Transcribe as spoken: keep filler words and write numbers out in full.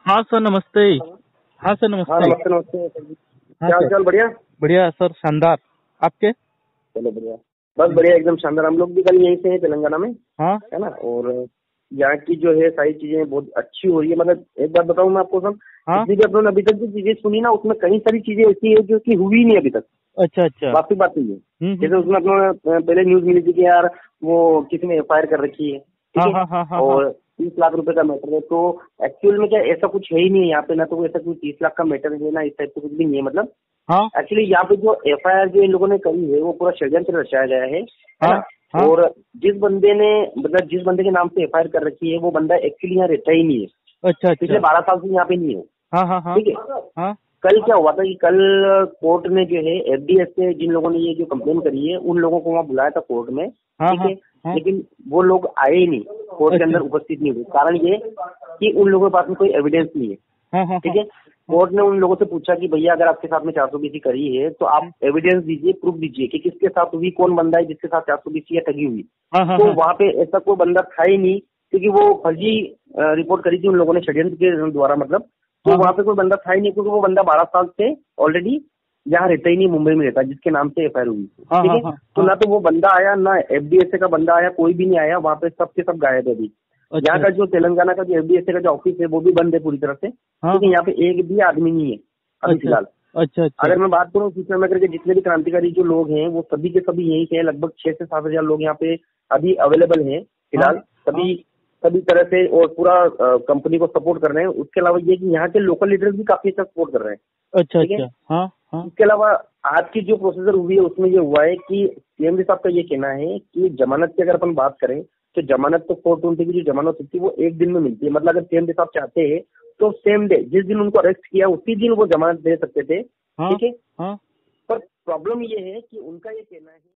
हाँ सर नमस्ते। हाँ सर हाँ नमस्ते। नमस्ते नमस्ते सर जी। हाँ क्या हाल सर, चाल? बढ़िया। बढ़िया सर, शानदार। आपके? चलो बढ़िया, बस बढ़िया एकदम शानदार। हम लोग भी कल यहीं से हैं तेलंगाना में, हाँ है ना। और यहाँ की जो है सारी चीजें बहुत अच्छी हो रही है। मतलब एक बात बताऊँ मैं आपको, सब हाँ। जितनी भी अपनों ने अभी तक जो चीजें सुनी ना, उसमें कई सारी चीजें ऐसी है जो कि हुई नहीं अभी तक। अच्छा अच्छा। वास्तविक बात तो ये है। हम्म हम्म जैसे हम्म। उसमें अपनों ने पहले न्यूज मिली थी कि यार वो किसी ने एफ आई आर कर रखी है, ठीक हाँ है, हाँ हाँ हाँ हाँ। और तीस लाख रुपए का मैटर है। तो एक्चुअल में क्या ऐसा कुछ है ही नहीं है यहाँ पे, ना तो कोई ऐसा कोई तीस लाख का मैटर है, ना इस टाइप से कुछ भी नहीं है। मतलब हाँ एक्चुअली यहाँ पे जो एफ आई आर जो इन लोगों ने करी है वो पूरा षड्यंत्र रचाया गया है है हाँ ना। हाँ। और जिस बंदे ने मतलब जिस बंदे के नाम से एफ आई आर कर रखी है वो बंदा एक्चुअली यहाँ रहता ही नहीं है, अच्छा पिछले अच्छा। बारह साल से यहाँ पे नहीं है, हाँ हाँ हाँ ठीक है। हाँ कल क्या हुआ था कि कल कोर्ट ने जो है एफ डी एस से जिन लोगों ने ये जो कंप्लेन करी है उन लोगों को वहाँ बुलाया था कोर्ट में, हाँ ठीक हाँ है। हाँ। लेकिन वो लोग आए ही नहीं, कोर्ट के अच्छा। अंदर उपस्थित नहीं हुए। कारण ये कि उन लोगों के पास में कोई एविडेंस नहीं है, हाँ हाँ ठीक हाँ है। कोर्ट ने उन लोगों से पूछा कि भैया अगर आपके साथ में चार सौ बीसी करी है तो आप एविडेंस दीजिए, प्रूफ दीजिए कि किसके साथ हुई, कौन बंदा है जिसके साथ चार सौ बीसी या ठगी हुई। हाँ हाँ तो हाँ। वहाँ पे ऐसा कोई बंदा था ही नहीं, क्योंकि वो फर्जी रिपोर्ट करी थी उन लोगों ने षड्यंत्र के द्वारा। मतलब तो हाँ वहाँ हाँ पे कोई बंदा था ही नहीं, क्योंकि वो बंदा बारह साल से ऑलरेडी यहाँ रहता ही नहीं, मुंबई में रहता जिसके नाम से एफ आई आर हुई, हाँ ठीक हाँ है। हाँ तो हाँ। ना तो वो बंदा आया, ना एफ डी एस ए का बंदा आया, कोई भी नहीं आया। वहाँ पे सबके सब गायब है अभी। यहाँ अच्छा का जो तेलंगाना का जो एफ डी एस ए का जो ऑफिस है वो भी बंद है पूरी तरह से, हाँ ठीक है। हाँ। यहाँ पे एक भी आदमी नहीं है अभी अच्छा फिलहाल। अच्छा अच्छा। अगर मैं बात करूँ सूचना नगर के जितने भी क्रांतिकारी जो लोग हैं वो सभी के सभी यहीं के हैं। लगभग छह से सात हजार लोग यहाँ पे अभी अवेलेबल हैं हाँ फिलहाल, हाँ। सभी सभी तरह से, और पूरा कंपनी को सपोर्ट कर रहे हैं। उसके अलावा ये कि यहाँ के लोकल लीडर्स भी काफी अच्छा सपोर्ट कर रहे हैं, अच्छा ठीक है। अच्छा। हाँ हाँ इसके अलावा आज की जो प्रोसीजर हुई है उसमें ये हुआ है कि सी एम डी साहब का ये कहना है कि जमानत की अगर अपन बात करें तो जमानत तो फोर ट्वेंटी की जो जमानत होती है वो एक दिन में मिलती है। मतलब अगर सी एम डी साहब चाहते हैं तो सेम डे, जिस दिन उनको अरेस्ट किया उसी दिन वो जमानत दे सकते थे, हाँ ठीक है। हाँ। पर प्रॉब्लम ये है कि उनका ये कहना है